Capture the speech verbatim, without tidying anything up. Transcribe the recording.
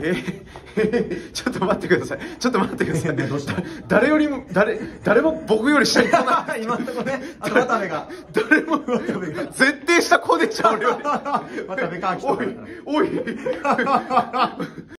えー、えー、ちょっと待ってください。ちょっと待ってください。どうした誰よりも、誰、誰も僕より下に来ない。 今んとこね、あと渡部が。 誰も、絶対下こうでちゃうよ。 渡部か、 おい、おい。